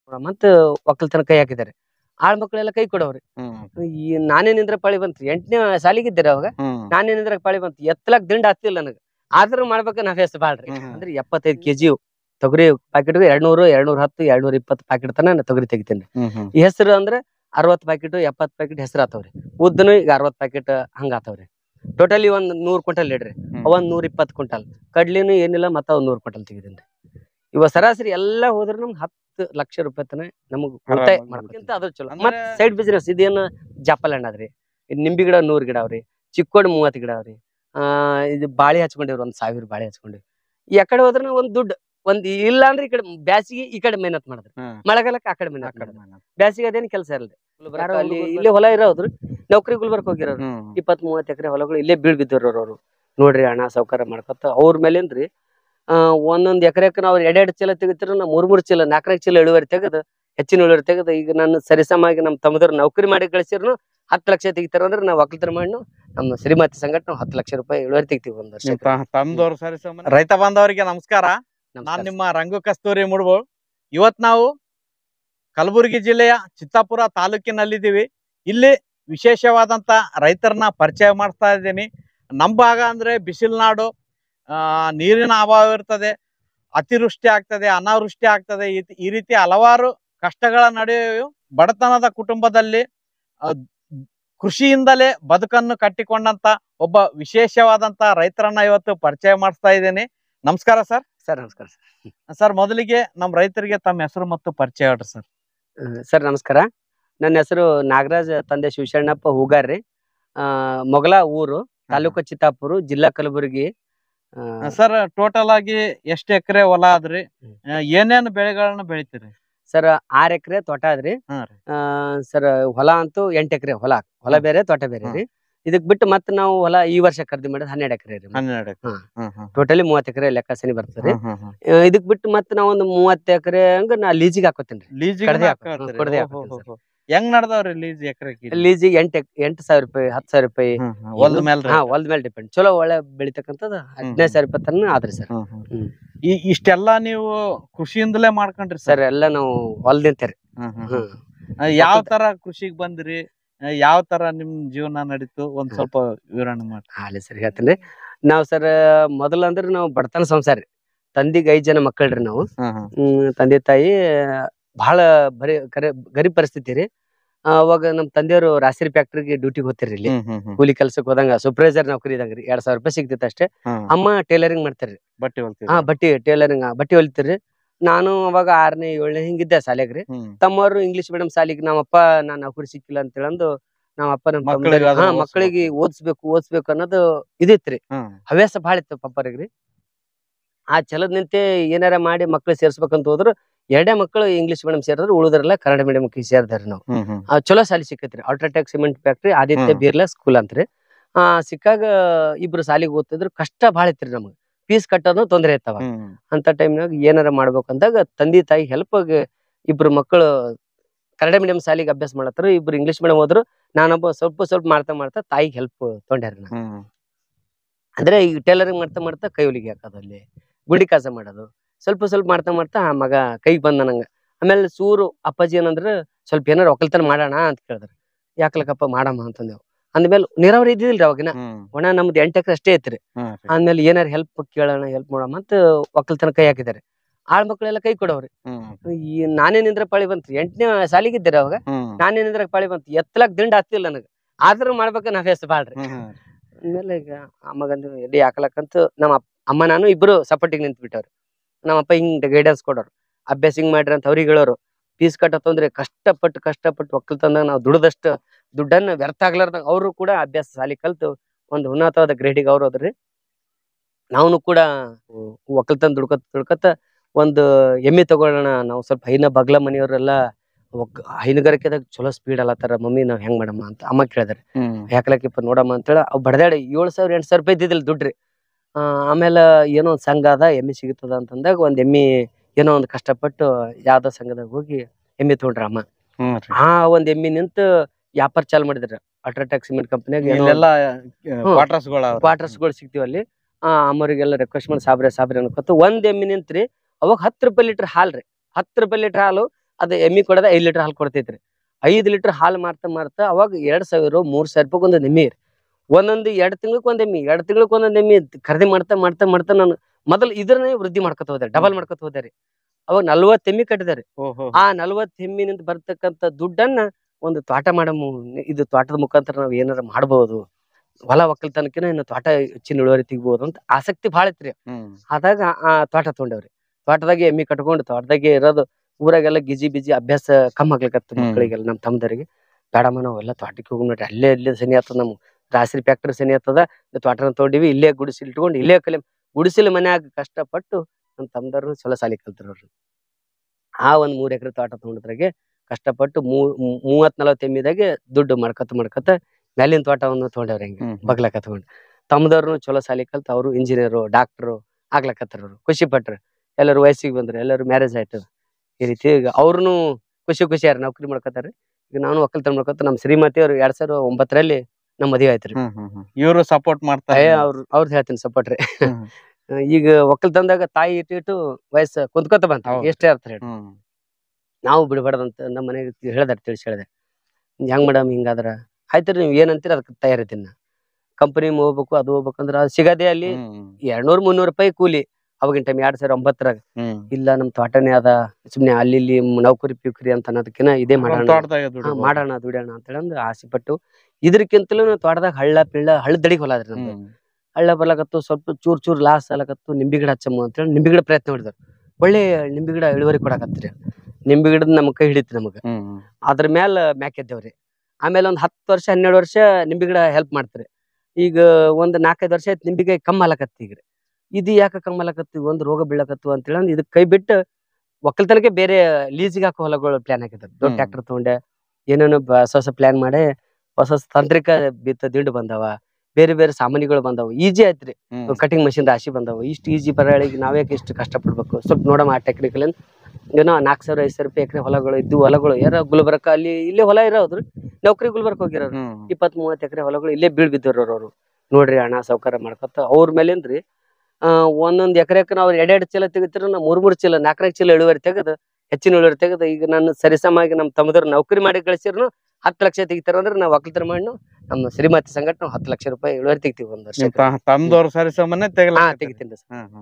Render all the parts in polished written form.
ಮತ್ತ ಒಕ್ಕಲ್ತನ ಕೈ ಹಾಕಿದ್ದಾರೆ. ಆಳ್ ಮಕ್ಳೆಲ್ಲ ಕೈ ಕೊಡವ್ರಿ. ಈ ನಾನೇನಿಂದ್ರ ಪಾಳಿ ಬಂತ್ರಿ 8ನೇ ಸಾಲಿಗಿದ್ದೀರಿ ಅವಾಗ. ನಾನೇನಿಂದ್ರ ಪಾಳಿ ಬಂತು ಎತ್ತಲಕ್ ದಿಂಡ್ ಹತ್ತಿಲ್ಲ ನನಗ. ಆದ್ರೂ ಮಾಡ್ಬೇಕ ನಾವ್ ಹೆಸ್ ಬಾಳ್ರಿ. ಅಂದ್ರೆ 75 kg ತೊಗರಿ ಪ್ಯಾಕೆಟ್ 200, 210, 220 ಪ್ಯಾಕೆಟ್ ತನ ತೊಗರಿ ತೆಗಿತೇನ್ರಿ. ಈ ಹೆಸರು ಅಂದ್ರೆ 60 ಪ್ಯಾಕೆಟ್ 70 ಪ್ಯಾಕೆಟ್ ಹೆಸರು ಆತಾವ್ರಿ. ಉದ್ದನು ಈಗ 60 ಪ್ಯಾಕೆಟ್ ಹಂಗ ಆತಾವ್ರಿ. ಟೋಟಲಿ ಒಂದ್ 100 ಕ್ವಿಂಟಲ್ ಇಡ್ರಿ. ಒಂದ್ 120 ಕ್ವಿಂಟಲ್ ಕಡ್ಲಿನು ಏನಿಲ್ಲ ಮತ್ತ ಒಂದ್ 100 ಕ್ವಿಂಟಲ್ ತೆಗಿದೇನ್ರಿ. ಇವ ಸರಾಸರಿ ಎಲ್ಲಾ ಹೋದ್ರ ನಮ್ಗೆ 10 ಲಕ್ಷ ರೂಪಾಯಿ ತನ ನಮಗ್ ಉಳಿತಾಯ ಮಾಡ್ಬೇಕಂತ ಅದ್ರ ಚಲೋ. ಮತ್ ಸೈಡ್ ಬಿಸ್ನೆಸ್ ಇದೇನು ಜಾಪಲ್ ಹಣ್ಣ್ ಅದ್ರಿ. ನಿಂಬಿ ಗಿಡ 100 ಗಿಡ ಅವ್ರಿ. ಚಿಕ್ಕೋಡ್ 30 ಗಿಡ ಅವ್ರಿ. ಇದು ಬಾಳಿ ಹಚ್ಕೊಂಡಿವ್ರಿ 1000 ಬಾಳಿ ಹಚ್ಕೊಂಡಿವಿ. ಈ ಕಡೆ ಹೋದ್ರ ಒಂದ್ ದುಡ್ಡು ಒಂದ್ ಇಲ್ಲ ಅಂದ್ರೆ ಈ ಕಡೆ ಬ್ಯಾಸಿಗೆ ಈ ಕಡೆ ಮೆಹನತ್ ಮಾಡಿದ್ರಿ. ಮಳೆಗಾಲಕ್ಕೆ ಆ ಕಡೆ ಮೆಹನತ್ ಬ್ಯಾಸಿಗೆ ಅದೇನ್ ಕೆಲಸ ಇರಲ್ರಿ. ಇಲ್ಲಿ ಹೊಲ ಇರೋದ್ರು ನೌಕರಿ ಗುಲ್ಬರ್ಗ ಹೋಗಿರೋರು 20-30 ಎಕರೆ ಹೊಲಗಳು ಇಲ್ಲೇ ಬೀಳ್ ಬಿದ್ದವ್ರ ಅವ್ರು. ನೋಡ್ರಿ ಹಣ ಸೌಕರ್ಯ ಮಾಡ್ಕೊತ ಅವ್ರ ಮೇಲೇನ್ರಿ ಒಂದೊಂದ್ ಎಕರೆಕ್ ನಾವ್ 2 ಚೀಲ ತೆಗಿತಿರ ನಾ 3 ಚೀಲ 4 ಚೀಲ ಇಳುವರಿ ತೆಗೆದು ಹೆಚ್ಚಿನ ಇಳುವರಿ ತೆಗೆದು ಈಗ ನಾನು ಸರಿಸಮಾಗಿ ನಮ್ ತಮ್ಮದವ್ರು ನೌಕರಿ ಮಾಡಿ ಗಳಿಸಿರ್ನು 10 ಲಕ್ಷ ತೆಗಿತಾರ ಅಂದ್ರೆ ನಾವ್ ಒಕ್ಕಲ್ತನ ಮಾಡಿ ನಮ್ಮ ಶ್ರೀಮತಿ ಸಂಘಟ ನಾವು 10 ಲಕ್ಷ ರೂಪಾಯಿ ಇಳುವರಿ ತೆಗಿತೀವಿ ಒಂದ್ ವರ್ಷ. ತಮ್ಮದವ್ರು ಸರಿಸಮ. ರೈತ ಬಾಂಧವರಿಗೆ ನಮಸ್ಕಾರ. ನಾನ್ ನಿಮ್ಮ ರಂಗು ಕಸ್ತೂರಿ ಮುಡ್ಬೋಳ್. ಇವತ್ ನಾವು ಕಲಬುರಗಿ ಜಿಲ್ಲೆಯ ಚಿತ್ತಾಪುರ ತಾಲೂಕಿನಲ್ಲಿದ್ದೀವಿ. ಇಲ್ಲಿ ವಿಶೇಷವಾದಂತ ರೈತರನ್ನ ಪರಿಚಯ ಮಾಡ್ತಾ ಇದ್ದೀನಿ. ನಮ್ಮ ಭಾಗ ಅಂದ್ರೆ ಬಿಸಿಲ್ನಾಡು, ನೀರಿನ ಅಭಾವ ಇರ್ತದೆ, ಅತಿವೃಷ್ಟಿ ಆಗ್ತದೆ, ಅನಾವೃಷ್ಟಿ ಆಗ್ತದೆ. ಈ ರೀತಿ ಹಲವಾರು ಕಷ್ಟಗಳ ನಡುವೆಯೂ ಬಡತನದ ಕುಟುಂಬದಲ್ಲಿ ಕೃಷಿಯಿಂದಲೇ ಬದುಕನ್ನು ಕಟ್ಟಿಕೊಂಡಂತ ಒಬ್ಬ ವಿಶೇಷವಾದಂತ ರೈತರನ್ನ ಇವತ್ತು ಪರಿಚಯ ಮಾಡಿಸ್ತಾ ಇದ್ದೇನೆ. ನಮಸ್ಕಾರ ಸರ್. ನಮಸ್ಕಾರ ಸರ್. ಮೊದಲಿಗೆ ನಮ್ಮ ರೈತರಿಗೆ ತಮ್ಮ ಹೆಸರು ಮತ್ತು ಪರಿಚಯ ಹೇಳ್ರಿ ಸರ್. ಸರ್ ನಮಸ್ಕಾರ. ನನ್ನ ಹೆಸರು ನಾಗರಾಜ್, ತಂದೆ ಶಿವಶರಣಪ್ಪ ಹೂಗಾರ್ರಿ. ಮೊಗಲ ಊರು, ತಾಲೂಕು ಚಿತ್ತಾಪುರ, ಜಿಲ್ಲಾ ಕಲಬುರಗಿ. ಸರ್ ಟೋಟಲ್ ಆಗಿ ಎಷ್ಟು ಎಕರೆ ಹೊಲ ಆದ್ರಿ? ಏನೇನು ಬೆಳೆಗಳನ್ನ ಬೆಳಿತೀರಿ? ಸರ್ 6 ಎಕರೆ ತೋಟ ಅದ್ರಿ. ಸರ್ ಹೊಲ ಅಂತೂ 8 ಎಕರೆ ಹೊಲ ಬೇರೆ ತೋಟ ಬೇರೆ ರೀ. ಇದಕ್ ಬಿಟ್ಟು ಮತ್ತೆ ನಾವು ಹೊಲ ಈ ವರ್ಷ ಖರೀದಿ ಮಾಡಿದ್ 12 ಎಕರೆ ರೀ. ಟೋಟಲಿ 30 ಎಕರೆ ಲೆಕ್ಕ ಸನಿ ಬರ್ತದೆ. ಇದಕ್ ಬಿಟ್ಟು ಮತ್ತೆ ನಾವ್ ಒಂದು 30 ಎಕರೆ ಹಂಗ ನಾ ಲೀಜಿಗೆ ಹಾಕೋತೇನ್ರಿ. ಹೆಂಗ್ ನಡ್ದಾವ್ರಿ ಲೀಜ್ ಎಕರೆ? ಲೀಜಿಗೆ 8,000 ರೂಪಾಯಿ 10,000 ರೂಪಾಯಿ ಹೊಲದ ಮೇಲೆ ಡಿಪೆಂಡ್. ಚಲೋ ಒಳ್ಳೆ ಬೆಳಿತಕ್ಕಂಥದ್ದು 15,000 ರೂಪಾಯಿ ತನ ಆದ್ರಿ ಸರ್. ಇಷ್ಟೆಲ್ಲಾ ನೀವು ಕೃಷಿಯಿಂದಲೇ ಮಾಡ್ಕೊಂಡ್ರಿ ಸರ್? ಎಲ್ಲ ನಾವು ಹೊಲದಿಂತೇರಿ. ಯಾವ ತರ ಕೃಷಿಗೆ ಬಂದ್ರಿ? ಯಾವ ತರ ನಿಮ್ ಜೀವನ ನಡೀತು ಒಂದ್ ಸ್ವಲ್ಪ ವಿವರಣೆ ಮಾಡಿ. ಹಾಲಿ ಸರಿ ಹೇಳ್ತೇನ್ರಿ. ನಾವ್ ಸರ್ ಮೊದಲ ಅಂದ್ರೆ ನಾವು ಬಡತನ ಸಂಸಾರ. ತಂದಿಗೆ 5 ಜನ ಮಕ್ಕಳ್ರಿ ನಾವು. ತಂದೆ ತಾಯಿ ಬಹಳ ಗರೀಬ್ ಪರಿಸ್ಥಿತಿ ರೀ. ಅವಾಗ ನಮ್ ತಂದೆಯವರು ರಾಸರಿ ಫ್ಯಾಕ್ಟ್ರಿಗೆ ಡ್ಯೂಟಿಗೆ ಹೋಗ್ತಿರಿ. ಇಲ್ಲಿ ಕೂಲಿ ಕೆಲ್ಸಕ್ಕೆ ಹೋದಂಗ ಸೂಪರ್ವೈಸರ್ ನೌಕರಿ ಇದಂಗ್ರಿ. 2,000 ರೂಪಾಯಿ ಸಿಗ್ತಿತ್ತು ಅಷ್ಟೇ. ಅಮ್ಮ ಟೇಲರಿಂಗ್ ಮಾಡ್ತಾರ್ರಿ. ಬಟ್ಟಿ ಟೇಲರಿಂಗ್ ಬಟ್ಟಿ ಹೊಲಿತಿರ್ರಿ. ನಾನು ಅವಾಗ 6ನೇ 7ನೇ ಹಿಂಗಿದ್ದೆ ಶಾಲೆಗ್ರಿ. ತಮ್ಮವ್ರು ಇಂಗ್ಲಿಷ್ ಮೀಡಿಯಂ ಶಾಲೆಗೆ ನಮ್ಮಪ್ಪ ನಾನ್ ನೌಕರಿ ಸಿಕ್ಕಿಲ್ಲ ಅಂತ ಹೇಳಂದು ನಮ್ಮಪ್ಪ ನಮ್ಮ ಮಕ್ಕಳಿಗೆ ಓದಿಸ್ಬೇಕು ಅನ್ನೋದು ಇದಿತ್ರಿ. ಹವ್ಯಾಸ ಬಾಳ ಇತ್ತು ಪಪ್ಪರಿಗ್ರಿ. ಆ ಛಲದ್ ನಿಂತೆ ಏನಾರ ಮಾಡಿ ಮಕ್ಳು ಸೇರ್ಸ್ಬೇಕಂತ ಹೋದ್ರು 2 ಮಕ್ಕಳು ಇಂಗ್ಲಿಷ್ ಮೀಡಿಯಂ ಸೇರಿದ್ರು, ಉಳಿದ್ರೆಲ್ಲ ಕನ್ನಡ ಮೀಡಿಯಂ ಸೇರ್ದಾರಿ ನಾವು. ಚಲೋ ಶಾಲಿ ಸಿಕ್ಕೈತ್ರಿ. UltraTech cement factory, Aditya Birla school ಅಂತ್ರಿ. ಸಿಕ್ಕಾಗ ಇಬ್ರು ಶಾಲಿಗೆ ಓದ್ತಿದ್ರು. ಕಷ್ಟ ಬಾಳ ಇತ್ರಿ ನಮಗ್. ಫೀಸ್ ಕಟ್ಟೋದು ತೊಂದ್ರೆ ಇರ್ತಾವ. ಅಂತ ಟೈಮ್ನಾಗ ಏನಾರ ಮಾಡ್ಬೇಕಂದಾಗ ತಂದೆ ತಾಯಿ ಹೆಲ್ಪ್ ಇಬ್ರು ಮಕ್ಕಳು ಕನ್ನಡ ಮೀಡಿಯಂ ಶಾಲಿಗೆ ಅಭ್ಯಾಸ ಮಾಡತ್ತಾರ. ಇಬ್ರು ಇಂಗ್ಲಿಷ್ ಮೀಡಿಯಂ ಹೋದ್ರು. ನಾನೊಬ್ಬ ಸ್ವಲ್ಪ ಮಾಡ್ತಾ ತಾಯಿಗೆ ಹೆಲ್ಪ್ ತೊಗೊಂಡ್ಯಾರ. ಅಂದ್ರೆ ಈಗ ಟೇಲರಿಂಗ್ ಮಾಡ್ತಾ ಕೈ ಹೊಲಿಗೆ ಹಾಕೋದು, ಅಲ್ಲಿ ಗುಡಿ ಕಾಸ ಮಾಡೋದು, ಸ್ವಲ್ಪ ಮಾಡ್ತಾ ಆ ಮಗ ಕೈಗೆ ಬಂದ ನಂಗ. ಆಮೇಲೆ ಸೂರು ಅಪ್ಪಾಜಿ ಏನಂದ್ರ ಸ್ವಲ್ಪ ಏನಾರ ಒಕ್ಕಲ್ತನ ಮಾಡೋಣ ಅಂತ ಕೇಳಿದ್ರು. ಯಾಕ್ಲಕ್ಕಪ್ಪ ಮಾಡಮ್ಮ ಅಂತಂದೇವ್. ಅಂದ್ಮೇಲೆ ನೀರಾವರಿ ಇದ್ದಿಲ್ರಿ ಅವಾಗಿನ. ಒಣ ನಮ್ದು 8 ಎಕರೆ ಅಷ್ಟೇ ಐತ್ರಿ. ಆದ್ಮೇಲೆ ಏನಾರ ಹೆಲ್ಪ್ ಕೇಳೋಣ, ಹೆಲ್ಪ್ ಮಾಡೋಣ ಅಂತ ಒಕ್ಕಲ್ತನ ಕೈ ಹಾಕಿದಾರೆ. ಆಳ್ ಮಕ್ಳೆಲ್ಲ ಕೈ ಕೊಡವ್ರಿ. ಈ ನಾನೇನಿಂದ್ರ ಪಾಳಿ ಬಂತ್ರಿ 8ನೇ ಸಾಲಿಗಿದ್ದೀರಿ ಅವಾಗ. ನಾನೇನಿಂದ್ರ ಪಾಳಿ ಬಂತು ಎತ್ತಲಕ್ ದಿಂಡ್ ಹತ್ತಿಲ್ಲ ನನಗ. ಆದ್ರೂ ಮಾಡ್ಬೇಕ ನಾವ್ ಹೆಸ್ ಬಾಳ್ರಿ. ಆಮೇಲೆ ಈಗ ಅಮ್ಮಗಂದು ಎಡಿ ಹಾಕ್ಲಕ್ಕಂತ ನಮ್ಮ ಅಮ್ಮ ನಾನು ಇಬ್ರು ಸಪೋರ್ಟಿಗೆ ನಿಂತ್ ಬಿಟ್ಟವ್ರಿ. ನಮ್ಮಪ್ಪ ಹಿಂಗ್ ಗೈಡೆನ್ಸ್ ಕೊಡೋರು. ಅಭ್ಯಾಸ ಹಿಂಗ್ ಮಾಡ್ರಿ ಅಂತ ಅವ್ರಿಗೆ ಹೇಳೋರು. ಫೀಸ್ ಕಟ್ಟತ್ತಂದ್ರೆ ಕಷ್ಟಪಟ್ಟು ಒಕ್ಕಲ್ತನದಾಗ ನಾವು ದುಡ್ದಷ್ಟು ದುಡ್ಡನ್ನ ವ್ಯರ್ಥ ಆಗ್ಲಾರ್ದಾಗ ಅವರು ಕೂಡ ಅಭ್ಯಾಸ ಶಾಲಿ ಕಲ್ತು ಒಂದು ಉನ್ನತವಾದ ಗ್ರೇಡಿಗೆ ಅವ್ರು ಹೋದ್ರಿ. ನಾವು ಕೂಡ ಒಕ್ಕಲ್ತನ ದುಡ್ಕೊತ ಒಂದು ಎಮ್ಮೆ ತಗೊಳ್ಳೋಣ. ನಾವು ಸ್ವಲ್ಪ ಬಗ್ಲ ಮನೆಯವರೆಲ್ಲ ಹೈನುಗಾರಿಕೆದಾಗ ಚಲೋ ಸ್ಪೀಡ್ ಅಲ್ಲತ್ತಾರ. ಮಮ್ಮಿ ನಾವ್ ಹೆಂಗ್ ಮಾಡಮ್ಮ ಅಂತ ಅಮ್ಮ ಕೇಳಿದಾರೆ. ಯಾಕಲಕ್ಕಿಪ್ಪ ನೋಡಮ್ಮ ಅಂತೇಳಿ ಅವ್ ಬಡದಾಡಿ 7,000 8,000 ರೂಪಾಯಿ ಇದ್ದಿದ್ದಿಲ್ಲ ದುಡ್ರಿ. ಆಮೇಲೆ ಏನೋ ಒಂದ್ ಸಂಘ ಅದ, ಎಮ್ಮೆ ಸಿಗುತ್ತದ ಅಂತಂದಾಗ ಒಂದ್ ಎಮ್ಮಿ ಏನೋ ಒಂದ್ ಕಷ್ಟಪಟ್ಟು ಯಾವ್ದೋ ಸಂಘದಾಗ ಹೋಗಿ ಎಮ್ಮೆ ತಗೊಂಡ್ರ ಅಮ್ಮ. ಒಂದ್ ಎಮ್ಮಿ ನಿಂತು ವ್ಯಾಪಾರ ಚಾಲು ಮಾಡಿದ್ರ. ಅಲ್ಟ್ರಾಟೆಕ್ ಸಿಮೆಂಟ್ ಕಂಪನಿಯಾಗ ಕ್ವಾರ್ಟರ್ಸ್ಗಳು ಸಿಗ್ತೀವಿ ಅಲ್ಲಿ. ಅಮ್ಮರಿಗೆಲ್ಲ ರಿಕ್ವೆಸ್ಟ್ ಮಾಡಿ ಸಾಬ್ರೆ ಅನ್ಕೋತ ಒಂದ್ ಎಮ್ಮಿ ನಿಂತ್ರಿ. ಅವಾಗ 10 ರೂಪಾಯಿ ಲೀಟರ್ ಹಾಲ್ರಿ. 10 ರೂಪಾಯಿ ಲೀಟರ್ ಹಾಲು ಅದ ಎಮ್ಮಿ ಕೊಡದ 5 ಲೀಟರ್ ಹಾಲು ಕೊಡ್ತೈತ್ರಿ. 5 ಲೀಟರ್ ಹಾಲು ಮಾರ್ತಾ ಅವಾಗ 2,000 3,000 ರೂಪಾಯಿ ಒಂದೊಂದು ಎಮ್ಮಿ ರೀ. ಒಂದೊಂದು 2 ತಿಂಗಳಿಗೆ ಒಂದ್ ಎಮ್ಮಿ 2 ತಿಂಗಳಿಗೆ ಒಂದೊಂದ್ ಎಮ್ಮಿ ಖರೀದಿ ಮಾಡ್ತಾ ನಾನು ಮೊದಲು ಇದ್ರನ್ನೇ ವೃದ್ಧಿ ಮಾಡ್ಕೊತ ಹೋದೆ, ಡಬಲ್ ಮಾಡ್ಕೊತ ಹೋದೆ ರೀ. ಅವಾಗ 40 ಎಮ್ಮಿ ಕಟ್ಟಿದಾರೆ. ಆ 40 ಎಮ್ಮಿನಿಂದ ಬರ್ತಕ್ಕಂತ ದುಡ್ಡನ್ನ ಒಂದು ತೋಟ ಮಾಡಮು, ಇದು ತೋಟದ ಮುಖಾಂತರ ನಾವ್ ಏನಾರ ಮಾಡ್ಬೋದು, ಹೊಲ ಒಕ್ಕಲ್ತನಕಿನ ಇನ್ನು ತೋಟ ಹೆಚ್ಚಿನ ಇಳುವರಿ ತೆಗಿಬಹುದು ಅಂತ ಆಸಕ್ತಿ ಭಾಳ ಐತ್ರಿ. ಆದಾಗ ಆ ತೋಟ ತಗೊಂಡೇವ್ರಿ. ತೋಟದಾಗೆ ಎಮ್ಮಿ ಕಟ್ಕೊಂಡು ತೋಟದಾಗೆ ಇರೋದು. ಊರಾಗೆಲ್ಲ ಗಿಜಿ ಬಿಜಿ ಅಭ್ಯಾಸ ಕಮ್ಮಿ ಆಗ್ಲಿಕತ್ತ ಮಕ್ಕಳಿಗೆಲ್ಲ, ನಮ್ಮ ತಮ್ಮದರಿಗೆ. ಬೇಡಮ್ಮ ನಾವೆಲ್ಲ ತೋಟಕ್ಕೆ ಹೋಗಿ ನೋಡ್ರಿ, ಅಲ್ಲೇ ಸನಿ ಆಗ್ತದ, ನಮ್ ರಾಸರಿ ಫ್ಯಾಕ್ಟ್ರಿ ಸನಿ ಆಗ್ತದ, ತೋಟನ ತಗೊಂಡಿವಿ, ಇಲ್ಲೇ ಗುಡಿಸಿಲ್ ಇಟ್ಕೊಂಡು ಇಲ್ಲೇ ಗುಡಿಸಿಲ ಮನ್ಯಾಗ ಕಷ್ಟಪಟ್ಟು ನಮ್ಮ ತಮ್ಮದವ್ರು ಚಲೋ ಸಾಲಿ ಕಲ್ತಿರೋರು. ಆ ಒಂದ್ 3 ಎಕರೆ ತೋಟ ತಗೊಂಡಿದ್ರಾಗೆ ಕಷ್ಟಪಟ್ಟು 30-40 ಎಮ್ಮಿದಾಗೆ ದುಡ್ಡು ಮಾಡ್ಕೊತ ಮ್ಯಾಲಿನ ತೋಟವನ್ನು ತಗೊಂಡವ್ರಿ. ಹೆಂಗೆ ಬಗ್ಲಕ ತಗೊಂಡು ತಮ್ಮದವ್ರು ಚಲೋ ಸಾಲಿ ಕಲ್ತ ಅವರು ಇಂಜಿನಿಯರು ಡಾಕ್ಟರು ಆಗ್ಲಕತ್ತಾರ. ಖುಷಿ ಪಟ್ರು. ಎಲ್ಲರೂ ವಯಸ್ಸಿಗೆ ಬಂದ್ರು, ಎಲ್ಲರೂ ಮ್ಯಾರೇಜ್ ಆಯ್ತದ. ಈ ರೀತಿ ಈಗ ಅವ್ರನ್ನು ಖುಷಿ ಯಾರು ನೌಕರಿ ಮಾಡ್ಕೊತಾರ್ರಿ. ಈಗ ನಾನು ಒಕ್ಕಲ್ತನ ಮಾಡ್ಕೊತ ನಮ್ಮ ಶ್ರೀಮತಿ ಅವ್ರು 2009ರಲ್ಲಿ ನಮ್ಮ ಮದುವೆ ಆಯ್ತ್ರಿ. ಇವ್ರು ಸಪೋರ್ಟ್ ಮಾಡ್ತಾರೆ. ಅವ್ರದ್ದು ಹೇಳ್ತೀನಿ ಸಪೋರ್ಟ್ ರೀ. ಈಗ ಒಕ್ಕಲ್ತನದಾಗ ತಾಯಿ ಇಟ್ಟು ವಯಸ್ಸು ಕುಂತ್ಕೊತ ಬಂತ, ಎಷ್ಟೇ ಅರ್ಥ ಹೇಳಿ ನಾವು ಬಿಡಬಾರ್ದಂತ ನಮ್ಮ ಮನೆಗೆ ತಿಳಿಸಿ ಹೇಳಿದೆ. ಹೆಂಗ್ ಮೇಡಮ್ ಹಿಂಗಾದ್ರ ಆಯ್ತ್ರಿ, ನೀವ್ ಏನಂತೀರ ಅದಕ್ಕೆ ತಯಾರಿದ್ದೀನಿ. ಕಂಪನಿ ಹೋಗ್ಬೇಕು, ಅದು ಹೋಗ್ಬೇಕಂದ್ರ ಅದು ಸಿಗದೆ ಅಲ್ಲಿ 200-300 ರೂಪಾಯಿ ಕೂಲಿ. ಅವಾಗಿನ ಟೈಮ್ 2009ರಾಗ. ಇಲ್ಲ ನಮ್ ತೋಟನೇ ಅದ, ಸುಮ್ನೆ ಅಲ್ಲಿ ಇಲ್ಲಿ ನೌಕರಿ ಪಿಕ್ರಿ ಅಂತ ಅನ್ನೋದಕ್ಕಿಂತ ಇದೇ ಮಾಡೋಣ ದುಡಿಯೋಣ ಅಂತ ಹೇಳಂದ್ ಆಸೆ ಪಟ್ಟು. ಇದ್ರಕ್ಕಿಂತಲೂ ತೋಟದಾಗ ಹಳ್ಳದಡಿಗೆ ಹೊಲ ಅದ್ರಿ ನಮ್ದು. ಹಳ್ಳ ಬರ್ಲಕತ್ತು, ಸ್ವಲ್ಪ ಚೂರ್ ಲಾಸ್ ಆಗ್ಲಕತ್ತು. ನಿಂಬಿ ಗಿಡ ಹಚ್ಚಮ್ಮ ಅಂತ ಹೇಳಿ ನಿಂಬಿ ಗಿಡ ಪ್ರಯತ್ನ ಮಾಡಿದ್ರು. ಒಳ್ಳೆ ನಿಂಬಿ ಗಿಡ ಇಳುವರಿ ಕೊಡಕತ್ರಿ. ನಿಂಬಿ ಗಿಡದ ನಮ್ ಕೈ ಹಿಡಿತು ನಮಗ. ಅದ್ರ ಮ್ಯಾಲ ಮ್ಯಾಕೆದ್ದೇವ್ರಿ. ಆಮೇಲೆ ಒಂದ್ 10 ವರ್ಷ 12 ವರ್ಷ ನಿಂಬಿ ಗಿಡ ಹೆಲ್ಪ್ ಮಾಡ್ತಾರೆ. ಈಗ ಒಂದ್ 4-5 ವರ್ಷ ಆಯ್ತು ನಿಂಬಿಕಾಯಿ ಕಮ್ಮಿ ಆಲಕತ್ತಿ. ಈಗ ಇದು ಯಾಕೆ ಕಮ್ಮಿ ಆಲಕತ್ತಿ, ಒಂದ್ ರೋಗ ಬೀಳಕತ್ತು ಅಂತ ಹೇಳಿ ಇದಕ್ ಕೈ ಬಿಟ್ಟು ಒಕ್ಕಲ್ತನಕ್ಕೆ ಬೇರೆ ಲೀಸಿಗೆ ಹಾಕೋ ಹೊಲಗಳು ಪ್ಲಾನ್ ಹಾಕಿದ್ರು. ದೊಡ್ಡ ಟ್ರ್ಯಾಕ್ಟರ್ ತಗೊಂಡೆ, ಏನೇನೋ ಹೊಸ ಪ್ಲಾನ್ ಮಾಡಿ ಹೊಸ ತಾಂತ್ರಿಕ ದಿಂಡು ಬಂದವ, ಬೇರೆ ಸಾಮಾನ್ಯಗಳು ಬಂದವು. ಈಜಿ ಆಯ್ತ್ರಿ. ಕಟಿಂಗ್ ಮಷಿನ್ ರಾಶಿ ಬಂದವು. ಇಷ್ಟು ಈಜಿ ಬರಳಿಗೆ ನಾವ್ಯಾಕೆ ಇಷ್ಟು ಕಷ್ಟಪಡ್ಬೇಕು, ಸ್ವಲ್ಪ ನೋಡಮ್ಮ ಆ ಟೆಕ್ನಿಕಲ್. ಏನೋ 4,000-5,000 ರೂಪಾಯಿ ಎಕರೆ ಹೊಲಗಳು ಇದ್ದು, ಹೊಲಗಳು ಯಾರ ಗುಲ್ಬರ್ಗ ಅಲ್ಲಿ ಇಲ್ಲೇ ಹೊಲ ಇರೋದ್ರು, ನೌಕರಿ ಗುಲ್ಬರ್ಗ ಹೋಗಿರೋರು. 20-30 ಎಕರೆ ಹೊಲಗಳು ಇಲ್ಲೇ ಬೀಳ್ಬಿದ್ದಿರೋರು. ಅವ್ರು ನೋಡ್ರಿ ಹಣ ಸೌಕರ್ಯ ಮಾಡ್ಕೊತ ಅವ್ರ ಮೇಲೇನ್ರಿ ಒಂದೊಂದ್ ಎಕರೆಕ್ ನಾವ್ 2 ಚೀಲ ತೆಗಿತಿರ, ನಾ 3 ಚೀಲ 4 ಚೀಲ ಇಳುವರಿ ತೆಗೆದು ಹೆಚ್ಚಿನ ಇಳುವರಿ ತೆಗೆದು ಈಗ ನಾನು ಸರಿಸಮಾಗಿ ನಮ್ಮ ತಮ್ಮದವ್ರು ನೌಕರಿ ಮಾಡಿ ಗಳಿಸಿರ್ನು 10 ಲಕ್ಷ ತೆಗಿತಾರ ಅಂದ್ರೆ ನಾವು ಒಕ್ಕಲ್ತನ ಮಾಡಿ ನಮ್ಮ ಶ್ರೀಮತಿ ಸಂಗಟ ನಾವು 10 ಲಕ್ಷ ರೂಪಾಯಿ ಇಳುವರಿ ತೆಗಿತೀವಿ ಒಂದ್ ವರ್ಷ. ತಮ್ಮದವ್ರು ಸರಿಸಮನೆ ತೆಗಿತೀನಿ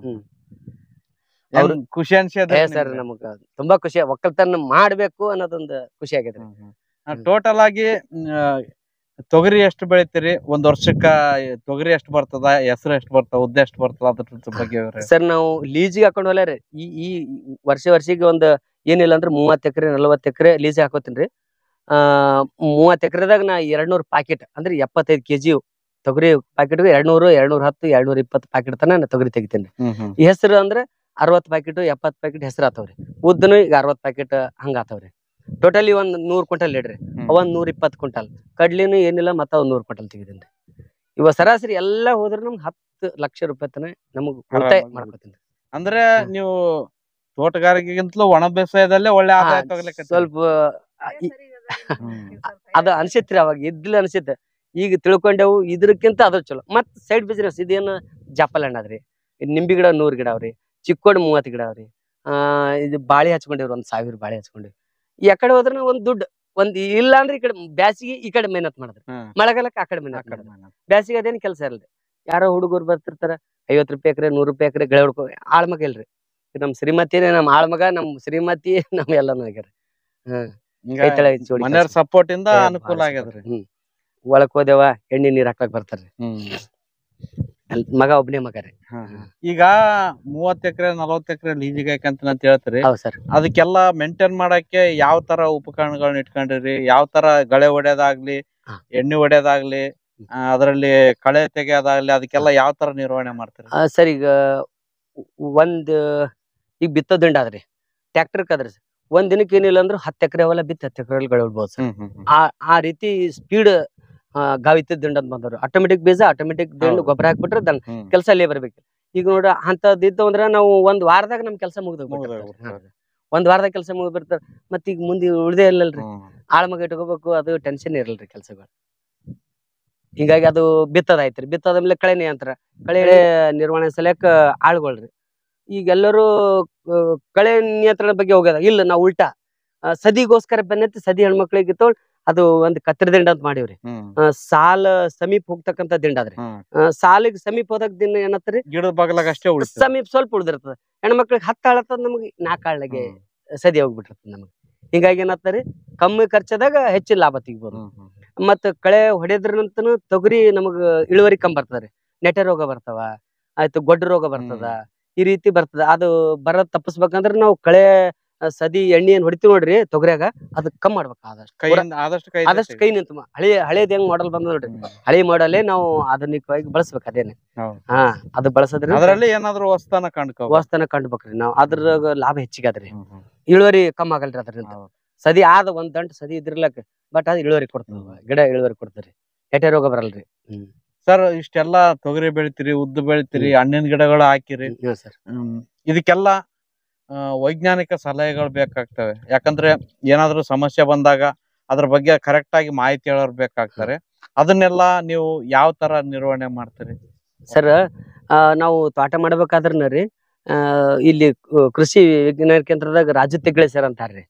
ಅವ್ರು ಖುಷಿ ಅನ್ಸದ ಸರ್. ನಮಗ ತುಂಬಾ ಖುಷಿ, ಒಕ್ಕಲ್ತನ ಮಾಡ್ಬೇಕು ಅನ್ನೋದೊಂದು ಖುಷಿ ಆಗಿದೆ. ಟೋಟಲ್ ಆಗಿ ತೊಗರಿ ಎಷ್ಟು ಬೆಳಿತೀರಿ ಒಂದ್ ವರ್ಷಕ್ಕ? ತೊಗರಿ ಎಷ್ಟು ಬರ್ತದ, ಹೆಸರು ಎಷ್ಟು ಬರ್ತದ, ಉದ್ದ ಎಷ್ಟು ಬರ್ತದ, ಅದ್ರ ಬಗ್ಗೆ ಸರ್ ನಾವು ಲೀಜಿಗೆ ಹಾಕೊಂಡ್ ಹೊಲ ರೀ. ಈ ವರ್ಷಿಗೆ ಒಂದ್ ಏನಿಲ್ಲ ಅಂದ್ರೆ 30 ಎಕರೆ 40 ಎಕರೆ ಲೀಜಿಗೆ ಹಾಕೋತೀನ್ರಿ. 30 ಎಕರೆದಾಗ ನಾ 200 ಪ್ಯಾಕೆಟ್ ಅಂದ್ರೆ 75 kg ತೊಗರಿ ಪ್ಯಾಕೆಟ್ 200, 210, 220 ಪ್ಯಾಕೆಟ್ ತನ ನಾ ತೊಗರಿ ತೆಗಿತೀನಿ. ಈ ಹೆಸರು ಅಂದ್ರೆ 60 ಪ್ಯಾಕೆಟ್ 70 ಪ್ಯಾಕೆಟ್ ಹೆಸರು ಆತವ್ರಿ. ಉದ್ದನು ಈಗ 60 ಪ್ಯಾಕೆಟ್ ಹಂಗ ಆತವ್ರಿ. ಟೋಟಲಿ ಒಂದ್ 100 ಕ್ವಿಂಟಲ್ ಇಡ್ರಿ, ಒಂದ್ 120 ಕ್ವಿಂಟಲ್ ಕಡ್ಲಿನು ಏನಿಲ್ಲ, ಮತ್ತ 100 ಕ್ವಿಂಟಲ್ ತೆಗಿತೀನಿ. ಇವಾಗ ಸರಾಸರಿ ಎಲ್ಲಾ ಹೋದ್ರ ನಮ್ಗೆ 10 ಲಕ್ಷ ರೂಪಾಯಿ ತನ ನಮಗ್ ಉಳಿತಾಯ ಮಾಡ್ಕೊತೀನಿ. ಅಂದ್ರೆ ನೀವು ತೋಟಗಾರಿಕೆಗಿಂತಲೂ ಒಣ ಬೇಸಾಯದಲ್ಲೇ ಒಳ್ಳೆ ಆದಾಯ ತಗೊಳ್ಲಿಕ್ಕೆ ಸ್ವಲ್ಪ ಅದ ಅನ್ಸಿತ್ರಿ. ಅವಾಗ ಇದ್ದಿಲ್ಲ ಅನ್ಸಿತ್ತೆ, ಈಗ ತಿಳ್ಕೊಂಡೆವು ಇದ್ರಕ್ಕಿಂತ ಅದ್ರ ಚಲೋ. ಮತ್ ಸೈಡ್ ಬಿಸ್ನೆಸ್ ಇದೇನು ಜಾಪಲ್ ಹಣ್ಣ್ ಅದ್ರಿ, ನಿಂಬಿ ಗಿಡ 100 ಗಿಡ ಅವ್ರಿ, ಚಿಕ್ಕೋಡ್ 30 ಗಿಡ ಅವ್ರಿ. ಇದು ಬಾಳಿ ಹಚ್ಕೊಂಡಿವ್ರಿ, 1,000 ಬಾಳಿ ಹಚ್ಕೊಂಡಿವಿ. ಈ ಕಡೆ ಹೋದ್ರ ಒಂದ್ ದುಡ್ಡು ಒಂದ್ ಇಲ್ಲ ಅಂದ್ರೆ ಈ ಕಡೆ ಬ್ಯಾಸಿಗೆ ಈ ಕಡೆ ಮೆಹನತ್ ಮಾಡಿದ್ರಿ, ಮಳೆಗಾಲಕ್ಕೆ ಆ ಕಡೆ ಮೆಹನತ್ ಮಾಡಿದ್ರಿ. ಬ್ಯಾಸಿಗೆ ಅದೇನ್ ಕೆಲಸ ಇಲ್ರಿ. ಯಾರೋ ಹುಡುಗರು ಬರ್ತಿರ್ತಾರ 50 ರೂಪಾಯಿ ಎಕರೆ 100 ರೂಪಾಯಿ ಎಕರೆ ಗೆಳೆ ಹೊಡ್ಕೊ ಆಳ್ಮಗ ಇಲ್ರಿ. ನಮ್ ಶ್ರೀಮತಿನೇ ನಮ್ ಆಳ್ಮಗ, ನಮ್ ಶ್ರೀಮತಿ ನಮ್ ಎಲ್ಲಾನು ಆಗ್ಯಾರ. ಮನೆಯವ್ರ ಸಪೋರ್ಟ್ ಇಂದ ಅನುಕೂಲ ಆಗ್ಯದ್ರಿ. ಒಳಕ್ ಹೋದೇವ ಎಣ್ಣೆ ನೀರ್ ಹಾಕ್ಲಕ್ ಬರ್ತಾರ್ರಿ. ಮಗ ಒಬ್ನೇ ಮಗ ರೀ. ಈಗ 30 ಎಕರೆ 40 ಎಕರೆ ಲೀಜಿಗೆ ಅಂತ ಹೇಳ್ತೀರಿ. ಹೌದ್ ಸರ್. ಅದಕ್ಕೆಲ್ಲ ಮೇಂಟೈನ್ ಮಾಡಕ್ಕೆ ಯಾವ ತರ ಉಪಕರಣಗಳನ್ನ ಇಟ್ಕೊಂಡಿರಿ? ಯಾವ ತರ ಗಳೆ ಹೊಡೆಯೋದಾಗ್ಲಿ, ಎಣ್ಣೆ ಹೊಡೆಯೋದಾಗ್ಲಿ, ಅದರಲ್ಲಿ ಕಳೆ ತೆಗೆಯೋದಾಗ್ಲಿ, ಅದಕ್ಕೆಲ್ಲ ಯಾವ ತರ ನಿರ್ವಹಣೆ ಮಾಡ್ತೀರಿ? ಸರ್ ಈಗ ಈಗ ಬಿತ್ತೋ ದಿಂಡ ಆದ್ರಿ, ಟ್ರ್ಯಾಕ್ಟರ್ ಕದ್ರಿ ಒಂದ್ ದಿನಕ್ಕೆ ಏನಿಲ್ಲ ಅಂದ್ರೆ 10 ಎಕರೆ ಹೊಲ ಬಿತ್ತು 10 ಎಕರೆ ಗಳೆ ಹೊಡ್ಬೋದು ಸರ್. ಆ ರೀತಿ ಸ್ಪೀಡ್ ಗಾವಿತ್ತ ದಿಂಡ ಅಂತ ಬಂದವ್ರು. ಆಟೋಮೆಟಿಕ್ ಬೀಜ ಆಟೋಮೆಟಿಕ್ ದಿಂಡು ಗೊಬ್ಬರ ಹಾಕ್ಬಿಟ್ರೆ ದನ್ ಕೆಲಸ ಅಲ್ಲೇ ಬರ್ಬೇಕು. ಈಗ ನೋಡ್ರಿ ಅಂತದಿದ್ದು ಅಂದ್ರೆ ನಾವು 1 ವಾರದಾಗ ನಮ್ ಕೆಲಸ ಒಂದ್ ವಾರದಾಗ ಕೆಲಸ ಮುಗಿದ್ಬಿಡ್ತಾರ. ಮತ್ ಈಗ ಮುಂದೆ ಉಳ್ದೇ ಇಲ್ಲಲ್ರಿ, ಆಳ್ಮಗ ಇಟ್ಕೋಬೇಕು, ಅದು ಟೆನ್ಷನ್ ಇರಲ್ರಿ ಕೆಲ್ಸಗಳು. ಹಿಂಗಾಗಿ ಅದು ಬಿತ್ತದಾಯ್ತ್ರಿ. ಬಿತ್ತದಾದ್ಮೇಲೆ ಕಳೆ ನಿಯಂತ್ರ, ಕಳೆ ನಿರ್ವಹಣೆ ಸಲಕ ಆಳ್ಗೊಳ್ರಿ. ಈಗ ಎಲ್ಲರೂ ಕಳೆ ನಿಯಂತ್ರಣ ಬಗ್ಗೆ ಹೋಗ್ಯದ. ಇಲ್ಲ ನಾವು ಉಲ್ಟಾ ಸದಿಗೋಸ್ಕರ ಬೆನ್ನತ್ತಿ ಸದಿ ಹೆಣ್ಮಕ್ಳಿಗೆ ತಗೊಂಡ್ ಅದು ಒಂದ್ ಕತ್ರಿ ದಿಂಡ ಅಂತ ಮಾಡಿವ್ರಿ. ಸಾಲ ಸಮೀಪ ಹೋಗ್ತಕ್ಕಂತ ದಿಂಡ ಅದ್ರಿ. ಸಾಲಿಗೆ ಸಮೀಪ ಹೋದಾಗ ದಿನ ಏನತ್ತರಿ ಗಿಡದ ಬಾಗಲಾಗ ಅಷ್ಟೇ ಸಮೀಪ ಸ್ವಲ್ಪ ಉಳ್ದಿರ್ತದ. ಹೆಣ್ಮಕ್ಳಿಗೆ 10 ಆಳತ್ತದ, ನಮ್ಗೆ 4 ಆಳ್ನಾಗೆ ಸದಿ ಹೋಗ್ಬಿಟ್ಟಿರ್ತದ ನಮಗ್. ಹಿಂಗಾಗಿ ಏನತ್ತರಿ ಕಮ್ಮಿ ಖರ್ಚದಾಗ ಹೆಚ್ಚಿನ ಲಾಭ ತೆಗಿಬಹುದು. ಮತ್ತ ಕಳೆ ಹೊಡೆದ್ರಂತನು ತೊಗರಿ ನಮಗ್ ಇಳುವರಿ ಕಮ್ಮಿ ಬರ್ತದ್ರಿ. ನೆಟೆ ರೋಗ ಬರ್ತಾವ, ಆಯ್ತು ಗೊಡ್ಡ ರೋಗ ಬರ್ತದ, ಈ ರೀತಿ ಬರ್ತದ. ಅದು ಬರೋದ್ ತಪ್ಪಿಸ್ಬೇಕಂದ್ರ ನಾವು ಕಳೆ ಸದಿ ಎಣ್ಣೆ ಏನ್ ಹೊಡಿತೀವಿ ನೋಡ್ರಿ ತೊಗರಿಯಾಗ, ಅದ್ ಕಮ್ಮಿ ಮಾಡ್ಬೇಕು ಆದಷ್ಟು ಕೈ ನಿಂತು. ಹಳೇದ್ ಹೆಂಗ್ ಮಾಡಲ್ ಬಂದ ನೋಡ್ರಿ, ಹಳೆ ಮಾಡಲೇ ನಾವು ಆಧುನಿಕವಾಗಿ ಬಳಸ್ಬೇಕು. ಅದೇನೆ ಅದು ಬಳಸದ್ರಿ ಅದ್ರಲ್ಲಿ ಏನಾದ್ರು ಹೊಸತನ ಕಂಡ್ಬೇಕ್ರಿ ನಾವು. ಅದ್ರ ಲಾಭ ಹೆಚ್ಚಿಗೆ ಅದ್ರಿ, ಇಳುವರಿ ಕಮ್ಮಿ ಆಗಲ್ರಿ ಅದ್ರಿಂದ. ಸದಿ ಆದ ಒಂದ್ ದಂಟ್ ಸದಿ ಇದ್ರಲಕ್, ಬಟ್ ಅದ್ ಇಳುವರಿ ಕೊಡ್ತದ, ಗಿಡ ಇಳುವರಿ ಕೊಡ್ತದ್ರಿ, ಎಟೆ ರೋಗ ಬರಲ್ರಿ. ಸರ್ ಇಷ್ಟೆಲ್ಲಾ ತೊಗರಿ ಬೆಳಿತೀರಿ, ಉದ್ದು ಬೆಳಿತೀರಿ, ಹಣ್ಣಿನ ಗಿಡಗಳು ಹಾಕಿರಿ. ಇದಕ್ಕೆಲ್ಲ ವೈಜ್ಞಾನಿಕ ಸಲಹೆಗಳು ಬೇಕಾಗ್ತವೆ. ಯಾಕಂದ್ರೆ ಏನಾದ್ರು ಸಮಸ್ಯೆ ಬಂದಾಗ ಅದ್ರ ಬಗ್ಗೆ ಕರೆಕ್ಟ್ ಆಗಿ ಮಾಹಿತಿ ಹೇಳೋರು ಬೇಕಾಗ್ತಾರೆ. ಅದನ್ನೆಲ್ಲ ನೀವು ಯಾವ ತರ ನಿರ್ವಹಣೆ ಮಾಡ್ತೀರಿ ಸರ್? ನಾವು ತೋಟ ಮಾಡ್ಬೇಕಾದ್ರನ ರೀ, ಇಲ್ಲಿ ಕೃಷಿ ವಿಜ್ಞಾನ ಕೇಂದ್ರದಾಗ ರಾಜು ತಿಗ್ಳೆ ಸರ್ ಅಂತಾರ್ರಿ,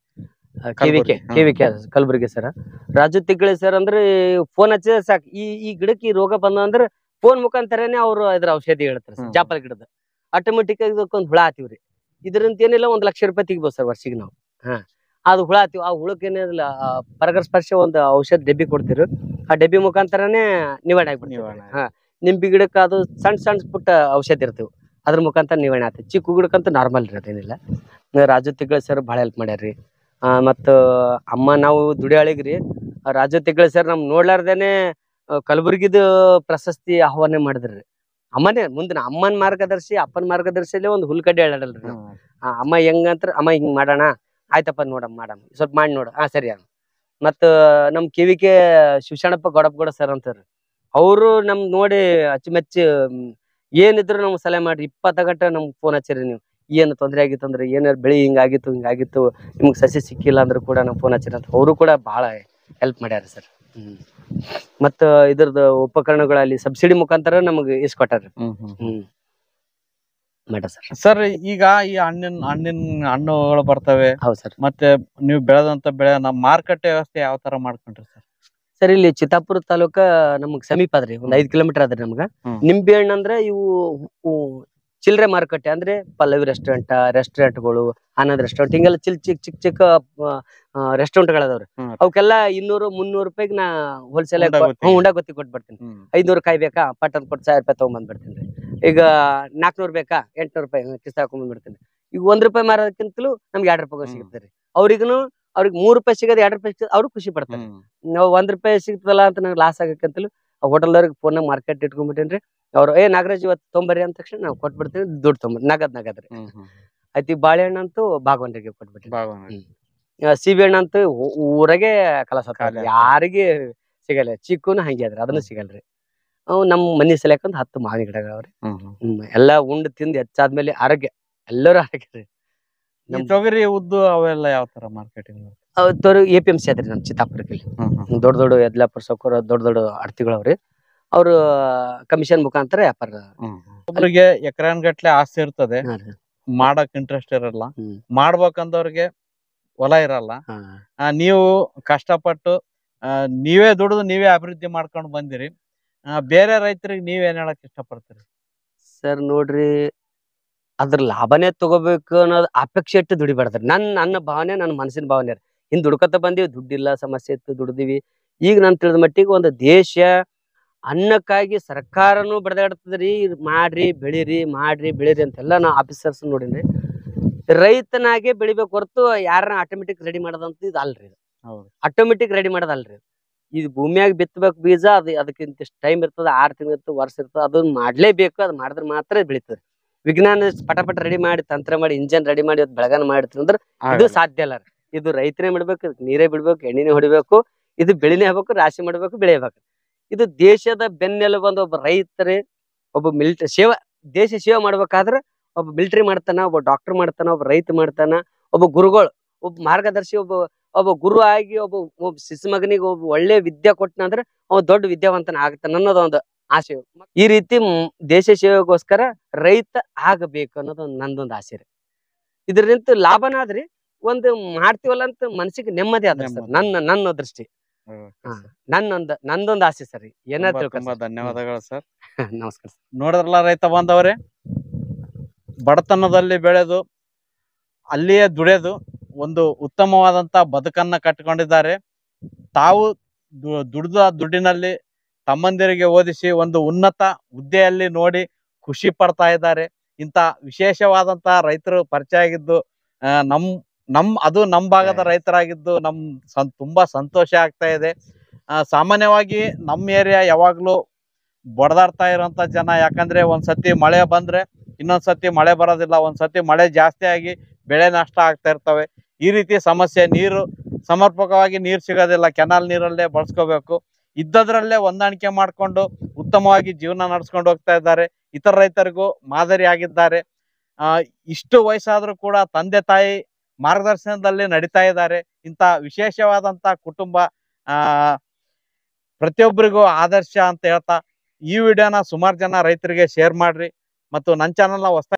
KVK Kalaburagi sir. Raju Tigle sir ಅಂದ್ರೆ ಫೋನ್ ಹಚ್ಚಿದ್ರೆ ಸಾಕು, ಈ ಗಿಡಕ್ಕೆ ಈ ರೋಗ ಬಂದ ಅಂದ್ರೆ ಫೋನ್ ಮುಖಾಂತರನೇ ಅವ್ರು ಇದ್ರ ಔಷಧಿ ಹೇಳ್ತಾರೆ. ಜಾಪಲ್ ಗಿಡದ ಆಟೋಮೆಟಿಕ್ ಆಗಿ ಇದಕ್ಕೊಂದು ಹುಳ ಹಾತಿವ್ರಿ. ಇದರಿಂದ ಏನಿಲ್ಲ 1 ಲಕ್ಷ ರೂಪಾಯಿ ತೆಗಿಬೋದು ಸರ್ ವರ್ಷಿಗೆ ನಾವು. ಅದು ಹುಳ ಹಾತಿವಿ. ಆ ಹುಳಕ್ಕೆ ಏನಿಲ್ಲ ಪರಾಗಸ್ಪರ್ಶ ಒಂದು ಔಷಧ ಡಬ್ಬಿ ಕೊಡ್ತಿರು. ಆ ಡಬ್ಬಿ ಮುಖಾಂತರನೇ ನಿವಾರಣೆ ಆಗ್ಬಿಡ್ತೀವಿ. ನಿಂಬಿ ಗಿಡಕ್ಕೆ ಅದು ಸಣ್ಣ ಪುಟ್ಟ ಔಷಧ ಇರ್ತೀವಿ, ಅದ್ರ ಮುಖಾಂತರ ನಿವಾರಣೆ ಆಗ್ತದೆ. ಚಿಕ್ಕು ಗಿಡಕ್ಕಂತೂ ನಾರ್ಮಲ್ ಇರೋದೇನಿಲ್ಲ. ರಾಜು ತಿಗ್ಳೆ ಸರ್ ಭಾಳ ಹೆಲ್ಪ್ ಮಾಡ್ಯಾರ್ರಿ. ಮತ್ತು ಅಮ್ಮ ನಾವು ದುಡಿಯಾಳಿಗ್ರಿ, ರಾಜು ತಿಗ್ಳೆ ಸರ್ ನಮ್ ನೋಡ್ಲಾರ್ದೇನೆ ಕಲಬುರ್ಗಿದು ಪ್ರಶಸ್ತಿ ಆಹ್ವಾನ ಮಾಡಿದ್ರಿ. ಅಮ್ಮನೇ ಮುಂದಿನ ಅಮ್ಮನ ಮಾರ್ಗದರ್ಶಿ, ಅಪ್ಪನ ಮಾರ್ಗದರ್ಶಿಯಲ್ಲೇ ಒಂದು ಹುಲ್ಕಡ್ಡಿ ಹೇಳಲ್ರಿ ನಾವು. ಅಮ್ಮ ಹೆಂಗಂತ್ರ, ಅಮ್ಮ ಹಿಂಗ್ ಮಾಡೋಣ, ಆಯ್ತಪ್ಪ ನೋಡಮ್ಮ ಮಾಡಮ್ಮ, ಸ್ವಲ್ಪ ಮಾಡಿ ನೋಡು, ಸರಿ. ಮತ್ತ ನಮ್ KVK ಶಿವಶರಣಪ್ಪ ಗೌಡ ಸರ್ ಅಂತಾರ, ಅವರು ನಮ್ ನೋಡಿ ಅಚ್ಚುಮೆಚ್ಚಿ ಏನಿದ್ರು ನಮ್ಗೆ ಸಲಹೆ ಮಾಡ್ರಿ. 20 ಗಂಟೆ ನಮ್ಗೆ ಫೋನ್ ಹಚ್ಚಿರಿ, ನೀವು ಏನು ತೊಂದರೆ ಆಗಿತ್ತು ಅಂದ್ರೆ, ಏನಾರು ಬೆಳಿ ಹಿಂಗಾಗಿತ್ತು ನಿಮ್ಗೆ ಸಸಿ ಸಿಕ್ಕಿಲ್ಲ ಅಂದ್ರೂ ಕೂಡ ನಮ್ ಫೋನ್ ಹಚ್ಚಿರ ಅಂತ ಅವರು ಕೂಡ ಬಹಳ ಹೆಲ್ಪ್ ಮಾಡ್ಯಾರ ಸರ್. ಮತ್ತ ಇದ್ರದ್ದು ಉಪಕರಣಗಳಲ್ಲಿ ಸಬ್ಸಿಡಿ ಮುಖಾಂತರ ನಮಗೆ ಇಸ್ಕೊಟ್ಟಾರ್ರಿ. ಸರ್ ಈಗ ಈ ಹಣ್ಣುಗಳು ಬರ್ತವೆ. ಹೌದು ಸರ್. ಮತ್ತೆ ನೀವು ಬೆಳೆದಂತ ಬೆಳೆ ಮಾರುಕಟ್ಟೆ ವ್ಯವಸ್ಥೆ ಯಾವ ತರ ಮಾಡ್ಕೊಂಡ್ರಿ ಸರ್? ಸರ್ ಇಲ್ಲಿ ಚಿತ್ತಾಪುರ ತಾಲೂಕ ನಮಗ್ ಸಮೀಪ ಅದ್ರಿ, ಒಂದ್ 5 ಕಿಲೋಮೀಟರ್ ಅದ್ರಿ ನಮ್ಗ. ನಿಂಬೆ ಹಣ್ಣು ಅಂದ್ರೆ ಇವು ಚಿಲ್ಲರೆ ಮಾರುಕಟ್ಟೆ ಅಂದ್ರೆ ಪಲ್ಲವಿ ರೆಸ್ಟೋರೆಂಟ್ಗಳು, ಆನಂದ್ ರೆಸ್ಟೋರೆಂಟ್, ಹಿಂಗೆಲ್ಲ ಚಿಕ್ಕ ರೆಸ್ಟೋರೆಂಟ್ ಗಳದವ್ರಿ. ಅವಕ್ಕೆಲ್ಲ 200-300 ರೂಪಾಯಿಗೆ ನಾ ಹೋಲ್ಸೇಲ್ ಉಂಡಾ ಗೊತ್ತಿ ಕೊಟ್ಬಿಡ್ತೀನಿ. 500 ಕಾಯಿ ಬೇಕಾ, ಪಟ್ ಅಂತ ಕೊಟ್ಟು 1000 ರೂಪಾಯಿ ತಗೊಂಡ್ಬಂದ್ಬಿಡ್ತೀನಿ. ಈಗ 400 ಬೇಕಾ, 800 ರೂಪಾಯಿ ಕಿಸ್ತ ಹಾಕೊಂಡ್ಬಂದ್ಬಿಡ್ತೀನಿ. ಈಗ 1 ರೂಪಾಯಿ ಮಾರೋದಕ್ಕಿಂತಲೂ ನಮ್ಗೆ 2 ರೂಪಾಯಿ ಸಿಗುತ್ತೆ ರೀ. ಅವ್ರಿಗೆ 3 ರೂಪಾಯಿ ಸಿಗೋದು 2 ರೂಪಾಯಿ ಸಿಗೋದು ಅವ್ರು ಖುಷಿ ಪಡ್ತಾರೆ. ನಾವು 1 ರೂಪಾಯಿ ಸಿಗ್ತದಲ್ಲ ಅಂತ ನಂಗೆ ಲಾಸ್ ಆಗಕ್ಕಂತಲೂ ಹೋಟೆಲ್ದವ್ರಿಗೆ ಫೋನ್ ಮಾರ್ಕೆಟ್ ಇಟ್ಕೊಂಡ್ಬಿಟ್ಟೇನ್ರಿ. ಅವ್ರು ನಾಗರಾಜ್ ಇವತ್ತು ತೊಂಬರ್ರಿ ಅಂದ ತಕ್ಷಣ ನಾವು ಕೊಟ್ಬಿಡ್ತೀವಿ, ದುಡ್ಡು ತೊಂಬರ್ ನಗದ್ರಿ. ಆಯ್ತು. ಈ ಬಾಳೆಹಣ್ಣು ಅಂತೂ ಭಾಗವನ್ರಿಗೆ ಕೊಟ್ಬಿಡ್ತೀವಿ. ಸೀಬೆ ಹಣ್ಣು ಅಂತೂ ಊರಾಗೆ ಕಲಸ, ಯಾರಿಗೆ ಸಿಗಲ್ಲ. ಚಿಕ್ಕೂನು ಹಂಗೆ ಅದ್ರಿ, ಅದನ್ನು ಸಿಗಲ್ರಿ. ನಮ್ ಮನಿ ಸಲಕಂದ್ 10 ಮಾವಿನ ಗಿಡಗಳವ್ರಿ. ಎಲ್ಲಾ ಉಂಡು ತಿಂದು ಹೆಚ್ಚಾದ್ಮೇಲೆ ಆರೋಗ್ಯ, ಎಲ್ಲರೂ ಆರೋಗ್ಯ ರೀ. ತೊಗರಿ ಉದ್ದು ಅವೆಲ್ಲ ಯಾವ ತರ ಮಾರ್ಕೆಟಿಂಗ್? APMC ಅದ್ರಿ ನಮ್ ಚಿತ್ತಾಪುರಕ್ಕೆ. ದೊಡ್ಡ ಯದ್ಲಾಪುರ ಸೌಕರ್ ದೊಡ್ಡ ಅಡ್ತಿಗಳವ್ರಿ. ಅವ್ರು ಕಮಿಷನ್ ಮುಖಾಂತರ ವ್ಯಾಪಾರ. ಒಬ್ರಿಗೆ ಎಕರೆನ್ ಗಟ್ಲೆ ಆಸ್ತಿ ಇರ್ತದೆ, ಮಾಡಕ್ ಇಂಟ್ರೆಸ್ಟ್ ಇರಲ್ಲ. ಮಾಡ್ಬೇಕಂದವ್ರಿಗೆ ಹೊಲ ಇರಲ್ಲ. ನೀವು ಕಷ್ಟಪಟ್ಟು ನೀವೇ ದುಡಿದು ನೀವೇ ಅಭಿವೃದ್ಧಿ ಮಾಡ್ಕೊಂಡು ಬಂದಿರಿ. ಬೇರೆ ರೈತರಿಗೆ ನೀವೇನ್ ಹೇಳಕ್ ಇಷ್ಟಪಡ್ತೀರಿ ಸರ್? ನೋಡ್ರಿ, ಅದ್ರ ಲಾಭನೇ ತಗೋಬೇಕು ಅನ್ನೋದು ಅಪೇಕ್ಷೆ ಇಟ್ಟು ದುಡಿಬಾರ್ದ್ರಿ. ನನ್ನ ಭಾವನೆ, ನನ್ನ ಮನಸ್ಸಿನ ಭಾವನೆ. ಹಿಂದ್ ದುಡ್ಕೊತ ಬಂದಿವಿ, ದುಡ್ಡಿಲ್ಲ, ಸಮಸ್ಯೆ ಇತ್ತು, ದುಡ್ದಿವಿ. ಈಗ ನಾನು ತಿಳಿದ ಮಟ್ಟಿಗೆ ಒಂದು ದೇಶ ಅನ್ನಕ್ಕಾಗಿ ಸರ್ಕಾರನು ಬಡದಾಡ್ತದ್ರಿ. ಮಾಡ್ರಿ ಬೆಳಿರಿ ಅಂತೆಲ್ಲ ನಾ ಆಫೀಸರ್ಸ್ ನೋಡಿನ್ರಿ. ರೈತನಾಗೆ ಬೆಳಿಬೇಕು ಹೊರತು ಯಾರನ್ನ ಆಟೋಮೆಟಿಕ್ ರೆಡಿ ಮಾಡೋದಂತ ಇದು ಅಲ್ರಿ. ಆಟೋಮೆಟಿಕ್ ರೆಡಿ ಮಾಡೋದಲ್ರಿ. ಇದು ಭೂಮಿಯಾಗ ಬಿತ್ತಬೇಕು ಬೀಜ, ಅದಕ್ಕಿಂತ ಟೈಮ್ ಇರ್ತದ, 6 ತಿಂಗಳು ಇರ್ತದೆ, ವರ್ಷ ಇರ್ತದೆ. ಅದನ್ನ ಮಾಡ್ಲೇಬೇಕು. ಅದು ಮಾಡಿದ್ರೆ ಮಾತ್ರ ಬೆಳಿತದೆ. ವಿಜ್ಞಾನ ಪಟ ರೆಡಿ ಮಾಡಿ, ತಂತ್ರ ಮಾಡಿ, ಇಂಜನ್ ರೆಡಿ ಮಾಡಿ ಬೆಳಗಾನ ಮಾಡಿರ್ತೀವಿ ಅಂದ್ರೆ ಇದು ಸಾಧ್ಯ ಅಲ್ಲ. ಇದು ರೈತನೇ ಬಿಡ್ಬೇಕು, ನೀರೇ ಬಿಡ್ಬೇಕು, ಎಣ್ಣಿನೇ ಹೊಡಿಬೇಕು, ಇದು ಬೆಳಿನೇ ಆಗ್ಬೇಕು, ರಾಶಿ ಮಾಡ್ಬೇಕು, ಬೆಳೆಯಬೇಕು. ಇದು ದೇಶದ ಬೆನ್ನೆಲು ಬಂದ ಒಬ್ಬ ರೈತರೇ, ಒಬ್ಬ ಮಿಲಿಟರಿ ದೇಶ ಸೇವೆ ಮಾಡ್ಬೇಕಾದ್ರೆ ಒಬ್ಬ ಮಿಲಿಟರಿ ಮಾಡ್ತಾನ, ಒಬ್ಬ ಡಾಕ್ಟರ್ ಮಾಡ್ತಾನ, ಒಬ್ಬ ರೈತ ಮಾಡ್ತಾನ, ಒಬ್ಬ ಗುರುಗಳು, ಒಬ್ಬ ಮಾರ್ಗದರ್ಶಿ, ಒಬ್ಬ ಗುರು ಆಗಿ ಒಬ್ಬ ಶಿಶು ಮಗನಿಗೆ ಒಬ್ಬ ಒಳ್ಳೆ ವಿದ್ಯೆ ಕೊಟ್ಟನ ಅಂದ್ರೆ ಅವ ದೊಡ್ಡ ವಿದ್ಯಾವಂತನ ಆಗ್ತಾನ ಅನ್ನೋದೊಂದು ಆಸೆ. ಈ ರೀತಿ ದೇಶ ಸೇವೆಗೋಸ್ಕರ ರೈತ ಆಗಬೇಕು ಅನ್ನೋದು ನಂದೊಂದು ಆಸೆ ರೀ. ಇದರಿಂದ ಲಾಭನಾದ್ರಿ, ಒಂದು ಮಾಡ್ತೀವಲ್ಲ ಅಂತ ಮನಸ್ಸಿಗೆ ನೆಮ್ಮದಿ ಅದ ಸರ್. ನನ್ನ ದೃಷ್ಟಿ. ನಂದೊಂದು ಆಸೆ ಸರ್. ಏನಾದ್ರು ತುಂಬಾ ಧನ್ಯವಾದಗಳು ಸರ್. ನಮಸ್ಕಾರ. ನೋಡಿದ್ರಲ್ಲ ರೈತ ಬಾಂಧವರೇ, ಬಡತನದಲ್ಲಿ ಬೆಳೆದು ಅಲ್ಲಿಯೇ ದುಡಿದು ಒಂದು ಉತ್ತಮವಾದಂತ ಬದುಕನ್ನ ಕಟ್ಟಿಕೊಂಡಿದ್ದಾರೆ. ತಾವು ದುಡಿದ ದುಡ್ಡಿನಲ್ಲಿ ತಮ್ಮಂದಿರಿಗೆ ಓದಿಸಿ ಒಂದು ಉನ್ನತ ಹುದ್ದೆಯಲ್ಲಿ ನೋಡಿ ಖುಷಿ ಪಡ್ತಾ ಇದ್ದಾರೆ. ಇಂಥ ವಿಶೇಷವಾದಂತ ರೈತರು ಪರಿಚಯ ಆಗಿದ್ದು ಅದು ನಮ್ಮ ಭಾಗದ ರೈತರಾಗಿದ್ದು ತುಂಬಾ ಸಂತೋಷ ಆಗ್ತಾ ಇದೆ. ಸಾಮಾನ್ಯವಾಗಿ ನಮ್ಮ ಏರಿಯಾ ಯಾವಾಗ್ಲೂ ಬಡದಾಡ್ತಾ ಇರೋಂಥ ಜನ. ಯಾಕಂದ್ರೆ ಒಂದ್ಸತಿ ಮಳೆ ಬಂದ್ರೆ ಇನ್ನೊಂದ್ಸತಿ ಮಳೆ ಬರೋದಿಲ್ಲ, ಒಂದ್ಸತಿ ಮಳೆ ಜಾಸ್ತಿ ಆಗಿ ಬೆಳೆ ನಷ್ಟ ಆಗ್ತಾ ಇರ್ತವೆ. ಈ ರೀತಿ ಸಮಸ್ಯೆ. ನೀರು ಸಮರ್ಪಕವಾಗಿ ನೀರು ಸಿಗೋದಿಲ್ಲ, ಕೆನಾಲ್ ನೀರಲ್ಲೇ ಬಳಸ್ಕೋಬೇಕು. ಇದ್ದದ್ರಲ್ಲೇ ಹೊಂದಾಣಿಕೆ ಮಾಡಿಕೊಂಡು ಉತ್ತಮವಾಗಿ ಜೀವನ ನಡೆಸ್ಕೊಂಡು ಹೋಗ್ತಾ ಇದ್ದಾರೆ. ಇತರ ರೈತರಿಗೂ ಮಾದರಿ ಆಗಿದ್ದಾರೆ. ಇಷ್ಟು ವಯಸ್ಸಾದ್ರೂ ಕೂಡ ತಂದೆ ತಾಯಿ ಮಾರ್ಗದರ್ಶನದಲ್ಲಿ ನಡೀತಾ ಇದ್ದಾರೆ. ಇಂಥ ವಿಶೇಷವಾದಂತ ಕುಟುಂಬ ಪ್ರತಿಯೊಬ್ಬರಿಗೂ ಆದರ್ಶ ಅಂತ ಹೇಳ್ತಾ ಈ ವಿಡಿಯೋನ ಸುಮಾರು ಜನ ರೈತರಿಗೆ ಶೇರ್ ಮಾಡ್ರಿ. ಮತ್ತು ನನ್ನ ಚಾನಲ್ನ ಹೊಸ